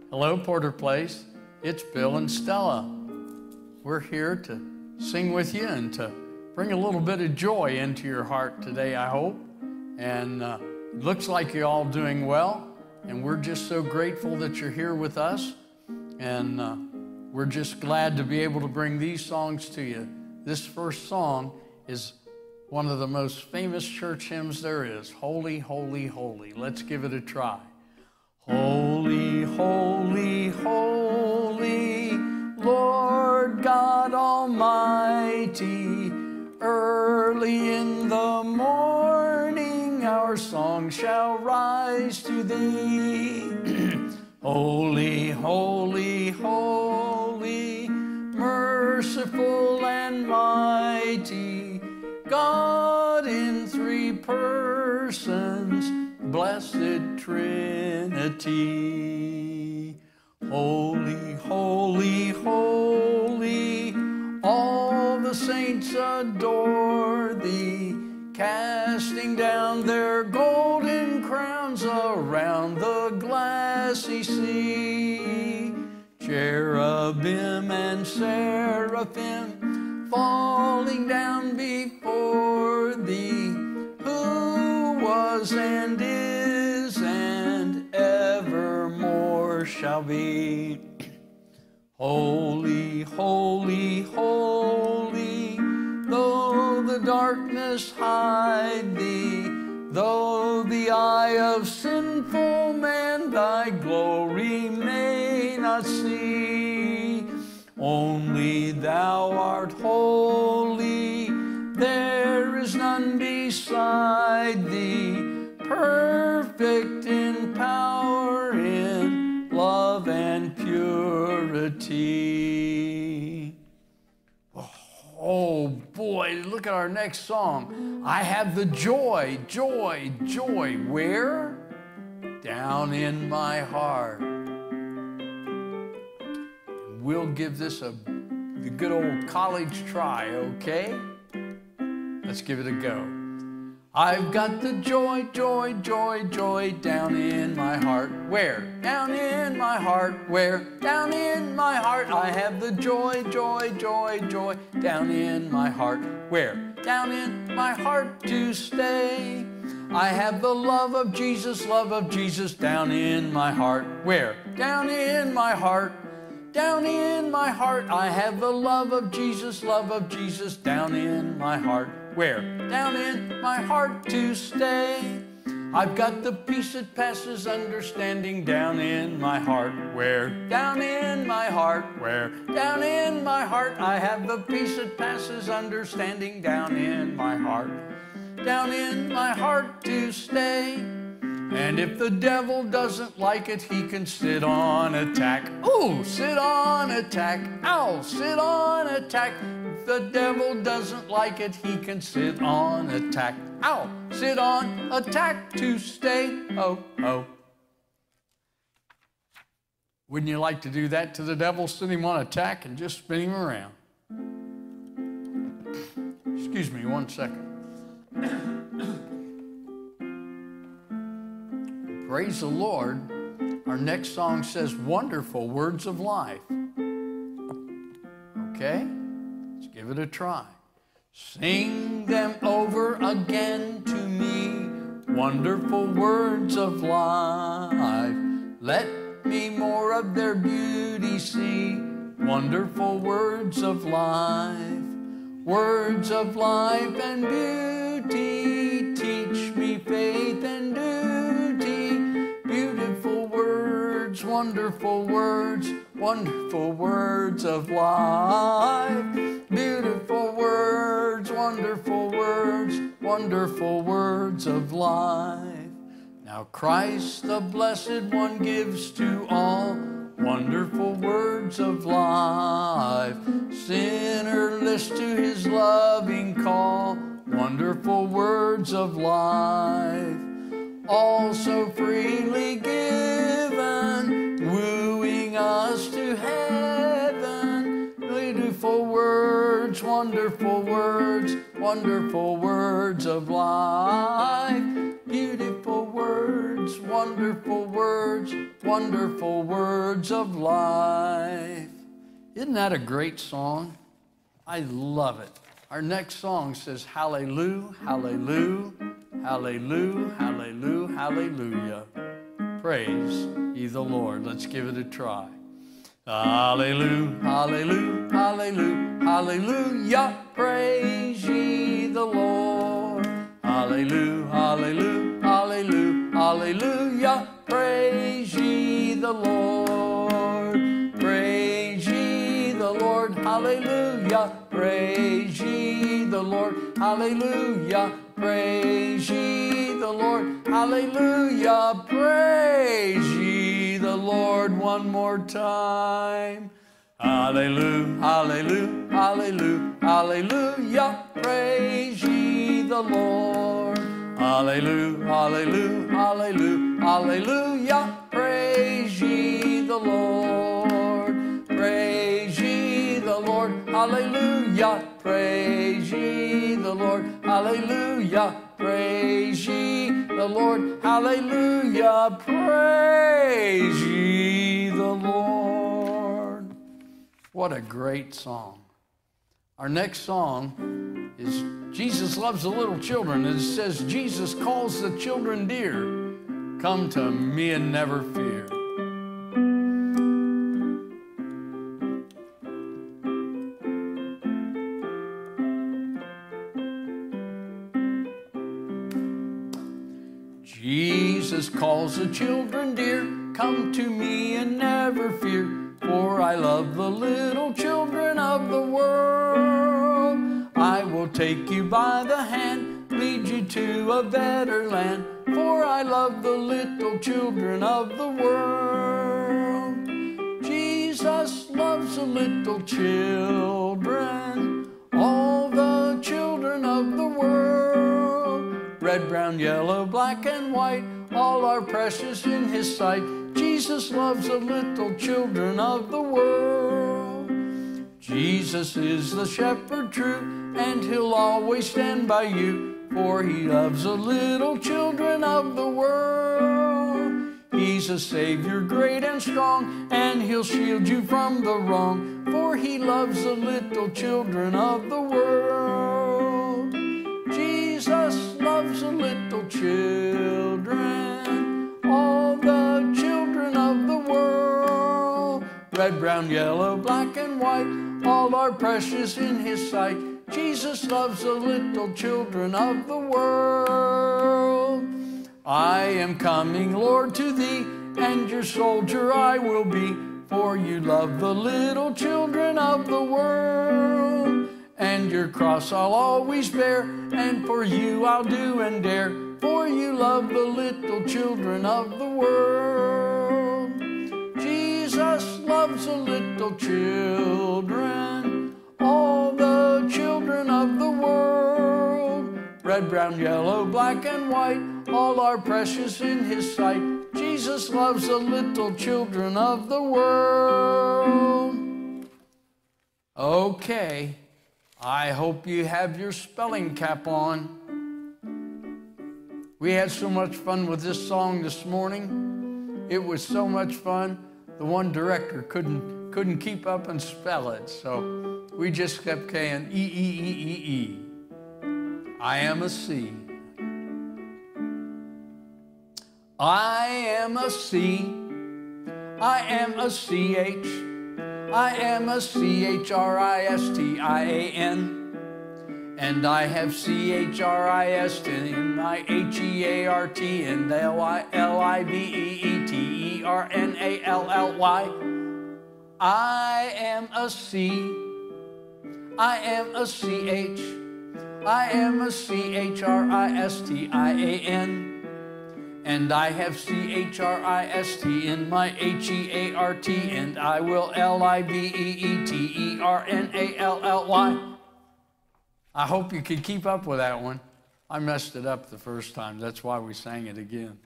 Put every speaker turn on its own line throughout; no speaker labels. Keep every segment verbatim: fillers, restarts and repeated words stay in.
Hello, Porter Place. It's Bill and Stella. We're here to sing with you and to bring a little bit of joy into your heart today, I hope. And uh, it looks like you're all doing well. And we're just so grateful that you're here with us. And uh, we're just glad to be able to bring these songs to you. This first song is one of the most famous church hymns there is, Holy, Holy, Holy. Let's give it a try. Holy, holy, holy, Lord God Almighty, early in the morning our song shall rise to thee. Holy, holy, holy, merciful and mighty, God in three persons, Blessed Trinity. Holy, holy, holy, all the saints adore thee, casting down their golden crowns around the glassy sea. Cherubim and seraphim falling down before thee, who was and is and evermore shall be. Holy, holy, holy, though the darkness hide thee, though the eye of sinful man thy glory may not see, only thou art holy, there is none beside thee, perfect in power, in love and purity. Oh boy, look at our next song. I have the joy, joy, joy. Where? Down in my heart. We'll give this a the good old college try, okay? Let's give it a go. I've got the joy, joy, joy, joy down in my heart. Where? Down in my heart. Where? Down in my heart. I have the joy, joy, joy, joy down in my heart. Where? Down in my heart to stay. I have the love of Jesus, love of Jesus down in my heart. Where? Down in my heart. Down in my heart. I have the love of Jesus, love of Jesus down in my heart. Where? Down in my heart to stay. I've got the peace that passes understanding down in my heart. Where? Down in my heart. Where? Down in my heart. I have the peace that passes understanding down in my heart. Down in my heart to stay. And if the devil doesn't like it, he can sit on attack. Ooh, sit on attack. Ow, sit on attack. If the devil doesn't like it, he can sit on attack. Ow, sit on attack to stay. Oh, oh. Wouldn't you like to do that to the devil? Sit him on attack and just spin him around. Excuse me one second. Praise the Lord. Our next song says, Wonderful Words of Life. Okay? Let's give it a try. Sing them over again to me, wonderful words of life. Let me more of their beauty see, wonderful words of life. Words of life and beauty, teach me faith and duty. Beautiful words, wonderful words, wonderful words of life. Beautiful words, wonderful words, wonderful words of life. Now Christ the Blessed One gives to all wonderful words of life. Sinner, list to his loving call, wonderful words of life. All so freely given, wooing us to heaven. Beautiful words, wonderful words, wonderful words of life. Beautiful words. words, wonderful words, wonderful words of life. Isn't that a great song? I love it. Our next song says, hallelujah, hallelujah, hallelujah, hallelujah, hallelujah. Praise ye the Lord. Let's give it a try. Hallelujah, hallelujah, hallelujah, hallelujah. Praise ye the Lord. Hallelujah, hallelujah, hallelujah, hallelujah. Praise ye the Lord. Praise ye the Lord. Hallelujah. Praise ye the Lord. Hallelujah. Praise ye the Lord. Hallelujah. Praise ye the Lord. One more time. Hallelujah, hallelujah, hallelujah, hallelujah. Praise ye the Lord. Hallelujah, hallelujah, hallelujah, hallelujah. Praise ye the Lord. Praise ye the Lord. Hallelujah. Praise ye the Lord. Hallelujah. Praise ye the Lord. Hallelujah. Praise ye the Lord. What a great song. Our next song is Jesus Loves the Little Children. And it says, Jesus calls the children dear. Come to me and never fear. Jesus calls the children dear. Come to me and never fear. For I love the little children of the world. I will take you by the hand, lead you to a better land. For I love the little children of the world. Jesus loves the little children, all the children of the world. Red, brown, yellow, black, and white, all are precious in his sight. Jesus loves the little children of the world. Jesus is the shepherd true, and he'll always stand by you. For he loves the little children of the world. He's a Savior great and strong, and he'll shield you from the wrong. For he loves the little children of the world. Jesus loves the little children, all the children of the world. Red, brown, yellow, black, and white, all are precious in his sight. Jesus loves the little children of the world. I am coming, Lord, to thee, and your soldier I will be. For you love the little children of the world. And your cross I'll always bear, and for you I'll do and dare. For you love the little children of the world. Jesus loves the little children, all the children of the world. Red, brown, yellow, black, and white, all are precious in his sight. Jesus loves the little children of the world. Okay, I hope you have your spelling cap on. We had so much fun with this song this morning. It was so much fun. The one director couldn't couldn't keep up and spell it, so we just kept saying E, E, E, E, E. I am a C. I am a C. I am a C H. I am a C H R I S T I A N. And I have C H R I S T in my H E A R T and L I L I V E E T E R N A L L Y. I am a C. I am a C H. I am a C H R I S T I A N. And I have C H R I S T in my H E A R T, and I will L I V E E T E R N A L L Y. I hope you can keep up with that one. I messed it up the first time. That's why we sang it again.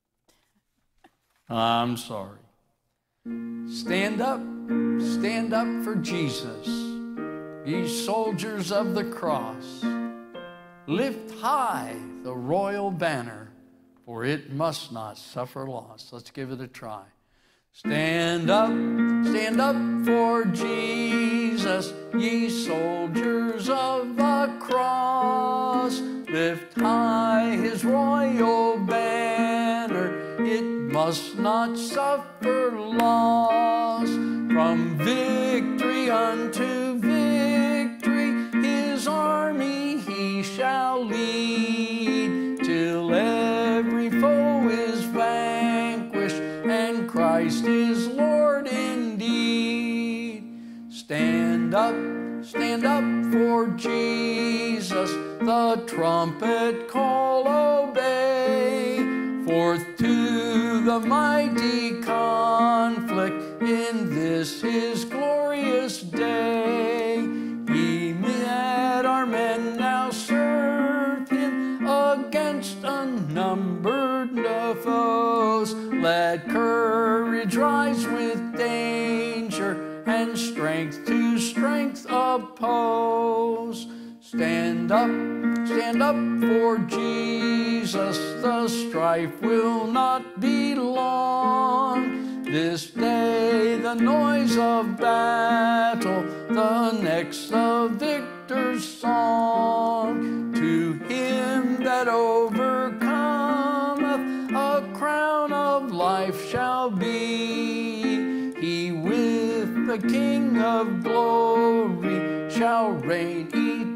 I'm sorry. Stand up, stand up for Jesus, ye soldiers of the cross. Lift high the royal banner, for it must not suffer loss. Let's give it a try. Stand up, stand up for Jesus, ye soldiers of the cross. Lift high his royal banner, it must not suffer loss. From victory unto victory, his army he shall lead, till every foe is vanquished, and Christ is Lord indeed. Stand up, stand up for Jesus, the trumpet call obey. Forth to the mighty conflict in this his glorious day. Ye that are men now serve him against unnumbered foes. Let courage rise with danger, and strength to strength oppose. Stand up, stand up for Jesus, the strife will not be long. This day the noise of battle, the next the victor's song. To him that overcometh, a crown of life shall be. He with the King of glory shall reign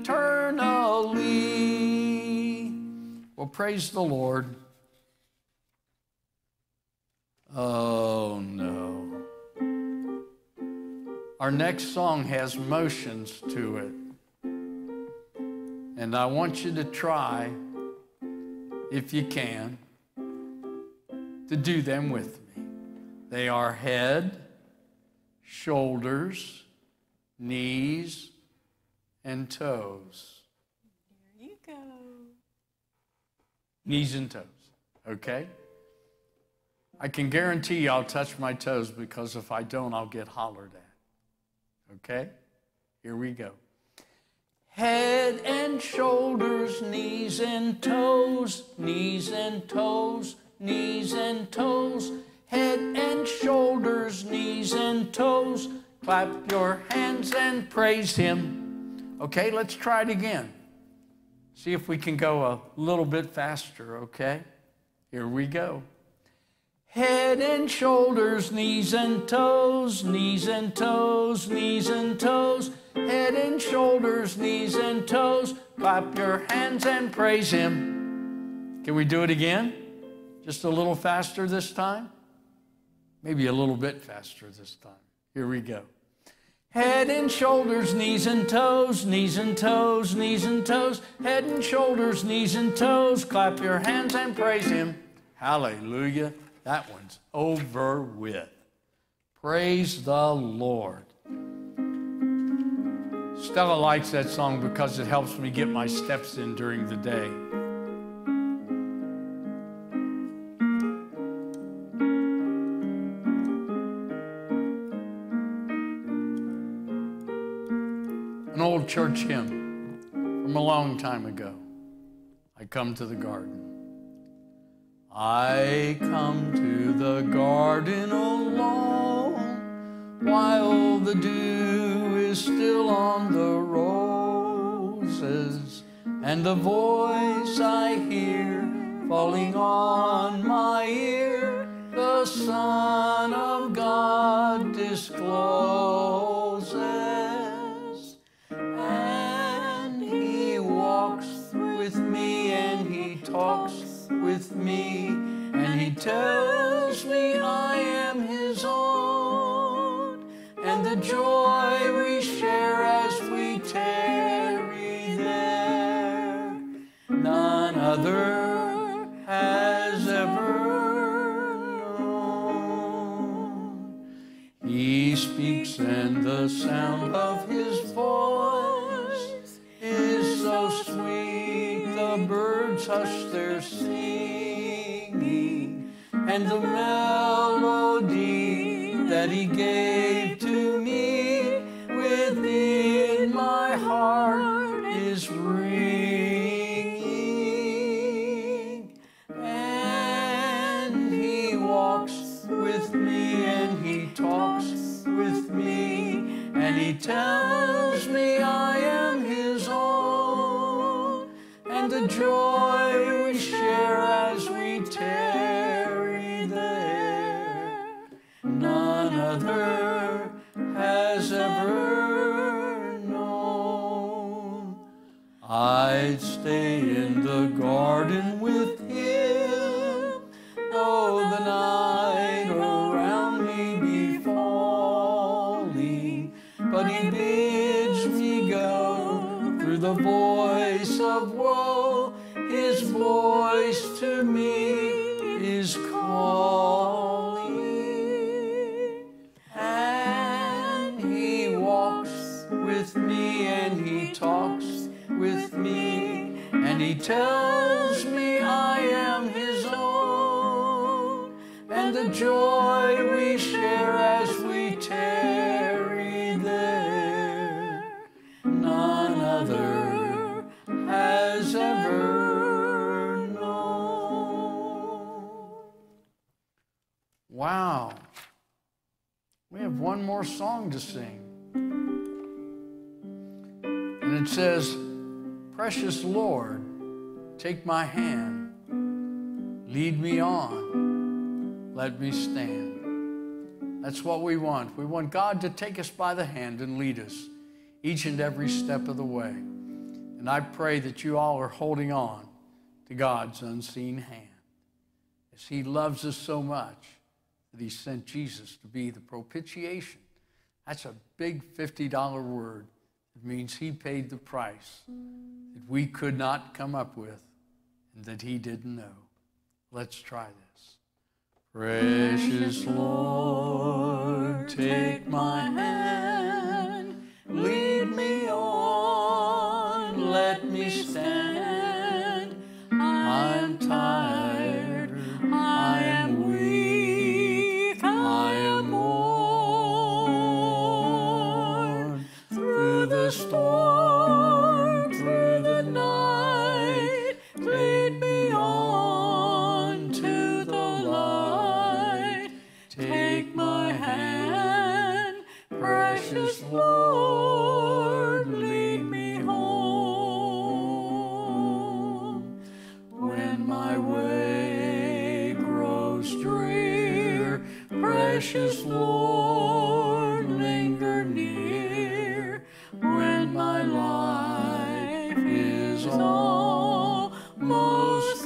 eternally. Well, praise the Lord. Oh, no. Our next song has motions to it. And I want you to try, if you can, to do them with me. They are head, shoulders, knees, and toes.
There you go.
Knees and toes, okay? I can guarantee you I'll touch my toes, because if I don't, I'll get hollered at. Okay? Here we go. Head and shoulders, knees and toes, knees and toes, knees and toes. Head and shoulders, knees and toes. Clap your hands and praise him. Okay, let's try it again. See if we can go a little bit faster, okay? Here we go. Head and shoulders, knees and toes, knees and toes, knees and toes. Head and shoulders, knees and toes. Clap your hands and praise him. Can we do it again? Just a little faster this time? Maybe a little bit faster this time. Here we go. Head and shoulders, knees and toes, knees and toes, knees and toes. Head and shoulders, knees and toes. Clap your hands and praise him. Hallelujah. That one's over with. Praise the Lord. Stella likes that song because it helps me get my steps in during the day. An old church hymn from a long time ago. I come to the garden. I come to the garden alone, while the dew is still on the roses, and the voice I hear falling on my ear, the Son of God discloses. And he walks with me, and he talks with me, and he tells me I am his own, and the joy we share as we tarry there, none other has ever known. He speaks, and the sound of his voice is so sweet, the birds hush their singing, and the melody that he gave to me within my heart is ringing. And and he tells me I am his own, and the joy we share as we tarry there, none other has ever known. I'd stay in the garden with him, though the night around me be falling, but he bids me go through the voice of woe. His voice to me is calling, and he walks with me and he talks with me, and he tells me I am his own, and the joy we share as we tarry there, none other has ever known. Wow. We have one more song to sing. And it says, precious Lord, take my hand, lead me on, let me stand. That's what we want. We want God to take us by the hand and lead us each and every step of the way. And I pray that you all are holding on to God's unseen hand, as he loves us so much that he sent Jesus to be the propitiation. That's a big fifty dollar word. It means he paid the price that we could not come up with and that he didn't know. Let's try this. Precious Lord, take my hand, lead me on, let me stand. I'm tired, I am weak, I am worn. Through the storm, through the night, lead me on to the light. Take my hand, precious Lord, lead me home. When my way grows drear, precious Lord, linger near. When my life is almost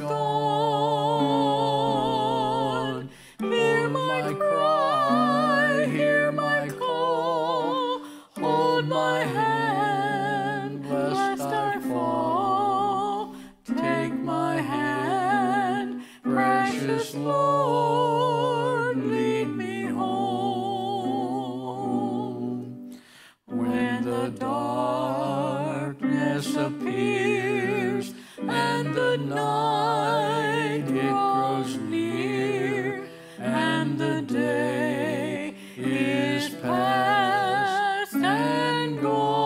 gone, hear my cry, hear my call, hold my hand, lest I fall. Take my hand, precious Lord, lead me home. When the darkness appears and the night it grows near, and the day is past and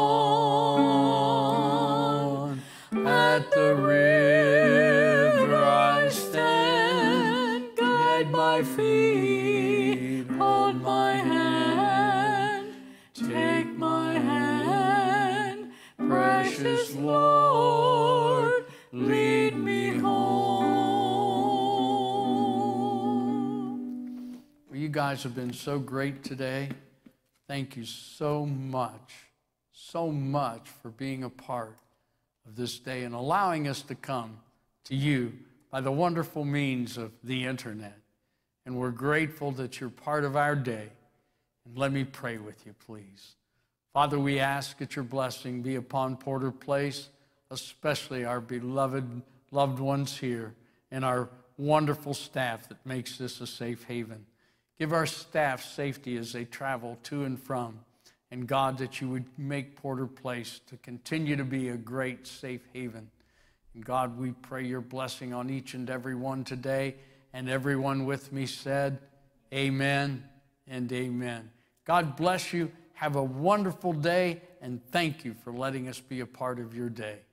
gone, at the river I stand, guide my feet, hold my hand, take my hand, precious Lord, lead me home. Well, you guys have been so great today. Thank you so much, so much for being a part of this day and allowing us to come to you by the wonderful means of the internet. And we're grateful that you're part of our day. And let me pray with you, please. Father, we ask that your blessing be upon Porter Place, especially our beloved loved ones here and our wonderful staff that makes this a safe haven. Give our staff safety as they travel to and from. And God, that you would make Porter Place to continue to be a great safe haven. And God, we pray your blessing on each and every one today. And everyone with me said, amen and amen. God bless you. Have a wonderful day, and thank you for letting us be a part of your day.